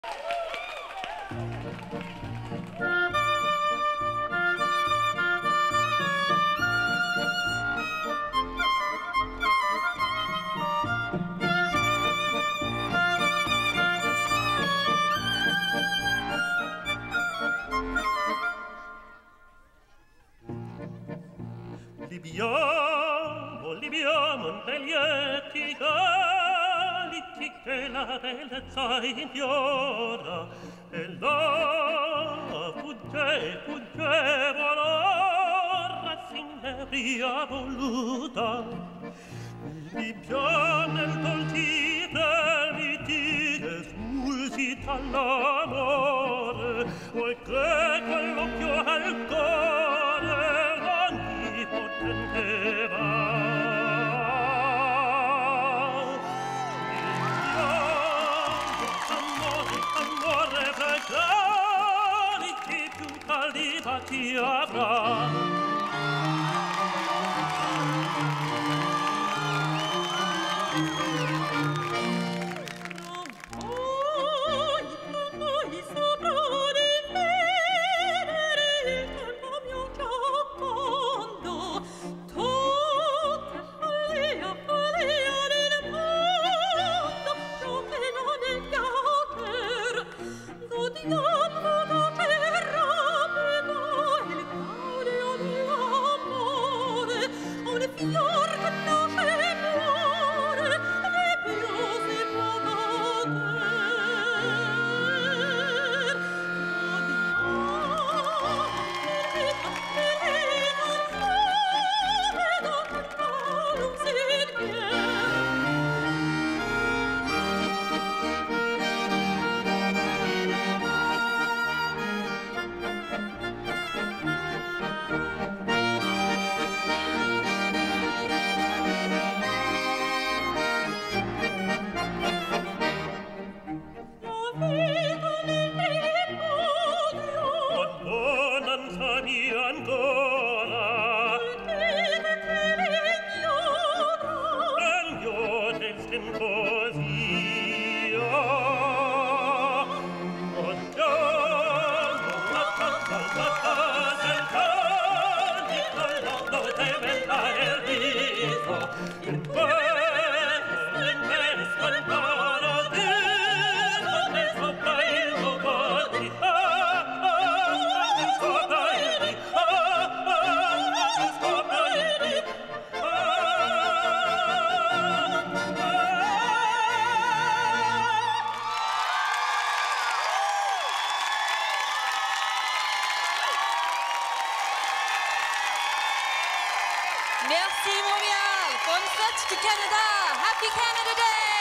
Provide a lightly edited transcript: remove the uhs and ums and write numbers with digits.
Libiamo negli etti calici che la bellezza infiora e là fugge volor signoria voluta. Libiamo nel dolci premiti suscita l'amore poiché quell'occhio al cuore potente va. Amore pregari che più calida ti avrà. Merci Montreal, bonne fête du Canada, Happy Canada Day!